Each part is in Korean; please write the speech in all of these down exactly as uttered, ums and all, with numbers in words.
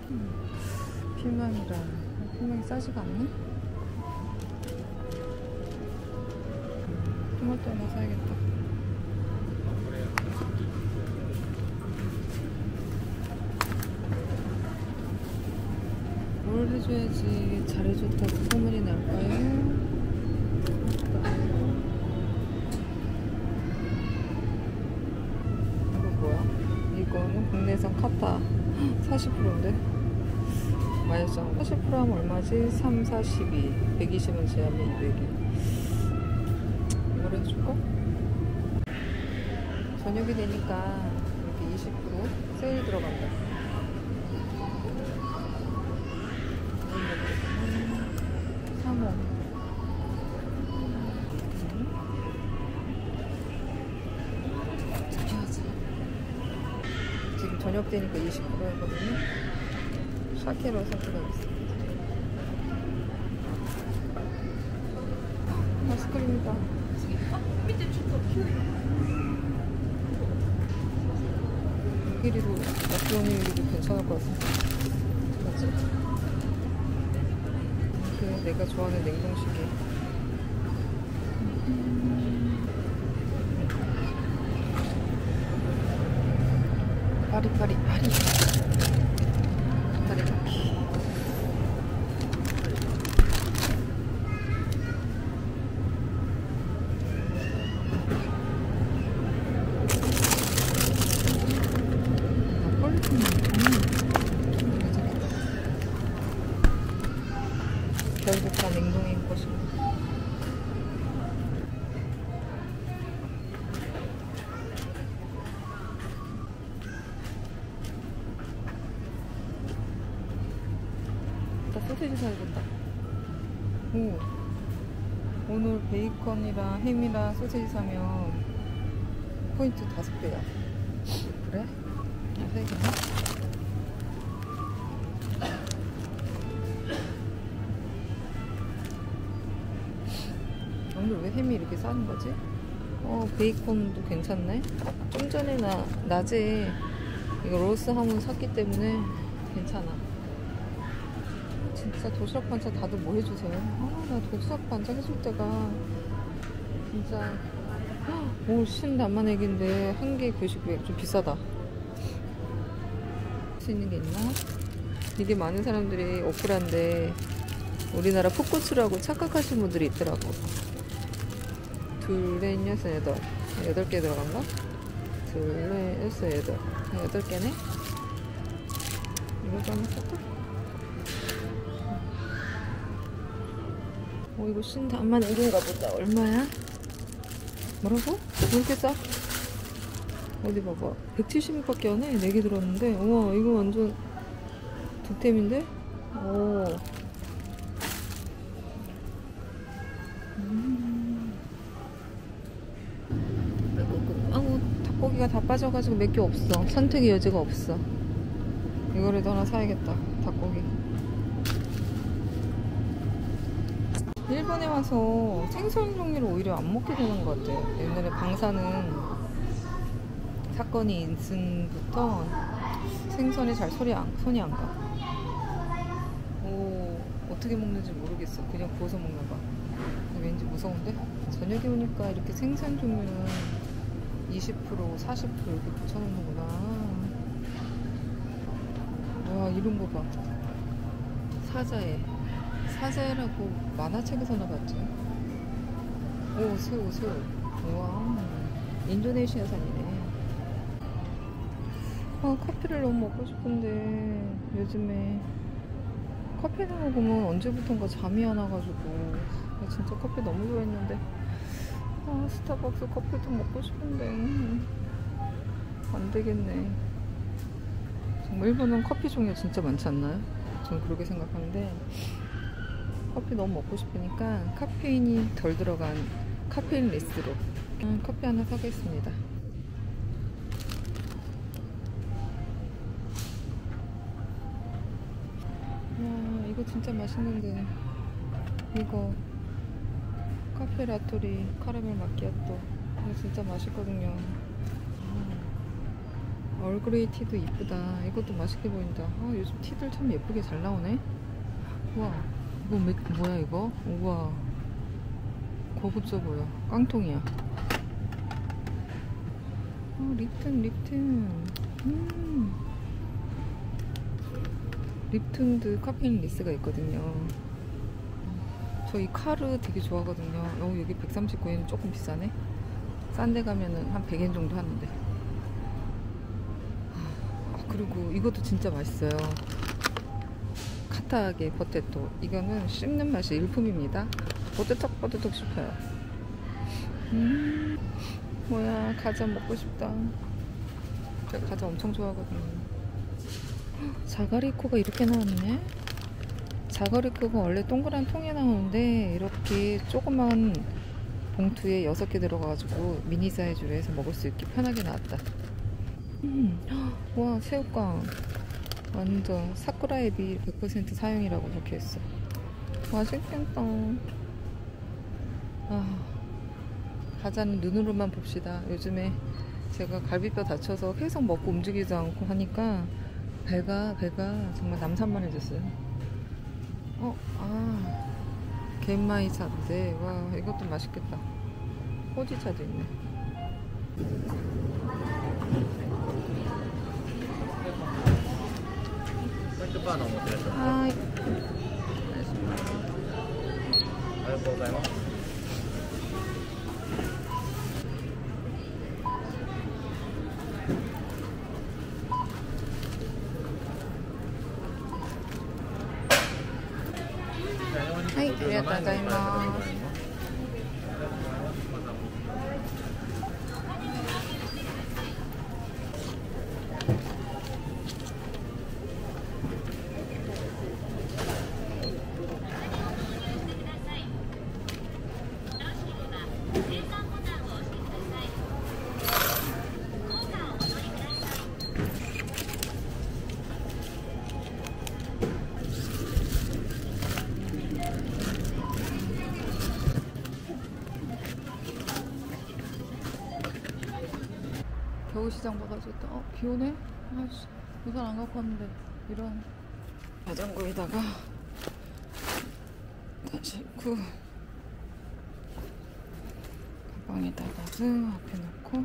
음, 피망이라 피망이 싸지가 않네. 토마토 하나 사야겠다. 뭘 해줘야지 잘해줬다고 소문이 날까요? 이거 뭐야? 이거는 국내산 카타 사십 퍼센트인데 맛있어. 사십 퍼센트 하면 얼마지? 삼, 사십이 백이십은 제하면 이백이. 이걸 해줄까? 저녁이 되니까 이렇게 이십 퍼센트 세일 들어간다. 삼 호 지금 저녁 되니까 이십 퍼센트 하거든요. 샤케로 선택하겠습니다. 아이스크림이다. 길이도 약간이도 괜찮을 것 같은데. 맞지? 그 내가 좋아하는 냉동시계. 파리파리 파리. 파리파리. 결국 다 냉동인 것이고. 나 소세지 사야 된다. 오, 오늘 베이컨이랑 햄이랑 소세지 사면 포인트 다섯 배야. 그래? 나 사야겠네. 오늘 왜 햄이 이렇게 싸는 거지? 어, 베이컨도 괜찮네. 좀 전에 나 낮에 이거 로스 하문 샀기 때문에 괜찮아. 진짜 도시락 반찬 다들 뭐 해주세요? 아, 나 도시락 반찬 해줄 때가 진짜 오, 신남만 액인데 한 개 구십구 엔 좀 비싸다. 할 수 있는 게 있나? 이게 많은 사람들이 오프라인데 우리나라 풋고추라고 착각하시는 분들이 있더라고. 둘, 넷, 여섯, 여덟. 여덟 개 들어간가? 둘, 넷, 여섯, 여덟. 여덟 개네? 이거도 한번 살까? 어, 이거 신담만 액인가 보다. 얼마야? 뭐라고? 왜 이렇게 싸? 어디 봐봐. 백칠십 원 밖에 안 해. 네 개 들었는데. 우와, 이거 완전 득템인데? 오. 음. 아우, 닭고기가 다 빠져가지고 몇 개 없어. 선택의 여지가 없어. 이거라도 하나 사야겠다. 닭고기. 일본에 와서 생선 종류를 오히려 안 먹게 되는 것 같아. 옛날에 방사는 사건이 있음부터 생선에 잘 손이 안, 손이 안 가. 오, 어떻게 먹는지 모르겠어. 그냥 구워서 먹나 봐. 왠지 무서운데? 저녁에 오니까 이렇게 생선 종류는 이십 퍼센트, 사십 퍼센트 이렇게 붙여놓는구나. 와, 이런 거 봐. 사자에. 사자라고 만화책에서나 봤죠. 오, 새우, 새우. 우와, 인도네시아산이네. 아, 커피를 너무 먹고 싶은데 요즘에 커피를 먹으면 언제부턴가 잠이 안 와가지고 나 진짜 커피 너무 좋아했는데 아, 스타벅스 커피도 먹고 싶은데 안 되겠네. 정말 일본은 커피 종류 진짜 많지 않나요? 저는 그렇게 생각하는데 커피 너무 먹고 싶으니까 카페인이 덜 들어간 카페인 레스로 음, 커피 하나 사겠습니다. 와, 이거 진짜 맛있는데. 이거 카페 라토리 카라멜 마키아토 이거 진짜 맛있거든요. 얼그레이 티도 이쁘다. 이것도 맛있게 보인다. 아, 요즘 티들 참 예쁘게 잘 나오네. 우와, 이거 몇, 뭐야 이거? 우와, 고급져 보여. 깡통이야. 어, 립튼, 립튼. 음. 립튼드 카페인 리스가 있거든요. 저 이 카르 되게 좋아하거든요. 어, 여기 백삼십구 엔 조금 비싸네. 싼 데 가면은 한 백 엔 정도 하는데. 아, 그리고 이것도 진짜 맛있어요. 카타게 포테토. 이거는 씹는 맛이 일품입니다. 뽀드덕 뽀드덕 씹혀요. 음, 뭐야, 과자 먹고 싶다. 제가 과자 엄청 좋아하거든요. 자가리코가 이렇게 나왔네. 자가리코가 원래 동그란 통에 나오는데 이렇게 조그만 봉투에 여섯 개 들어가가지고 미니 사이즈로 해서 먹을 수 있게 편하게 나왔다. 음, 와, 새우깡 완전 사쿠라에비 백 퍼센트 사용이라고 적혀있어. 맛있겠다. 아, 과자는 눈으로만 봅시다. 요즘에 제가 갈비뼈 다쳐서 계속 먹고 움직이지 않고 하니까 배가 배가 정말 남산만해졌어요. 어, 아, 겐마이차인데, 와, 이것도 맛있겠다. 호지차도 있네. 하이. ありがとうございます。 はい、ありがとうございます。겨울시장 봐가지고 또, 어, 비 오네? 아이씨, 우산 안 갖고 왔는데 이런. 자전거에다가 싣고 가방에다가 쓱 앞에 놓고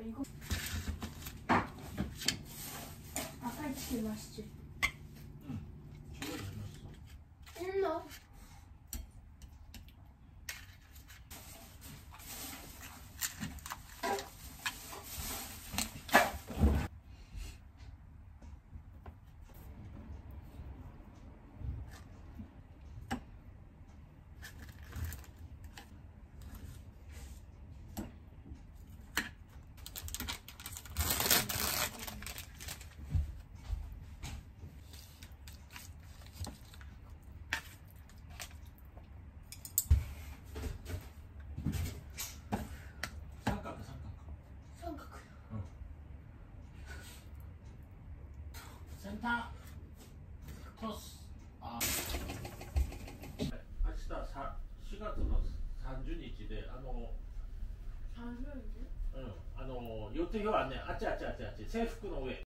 이거 아까 치킨 맛있지? 응. 저거 잘 맛있어. 일로. 삼각형 삼각형. 삼각형. 응. 센터 토스. 아. 明日さしがつのさんじゅうにちであの 안 좋은데? うんあの予定表はねあっちあっちあっちあっち制服の上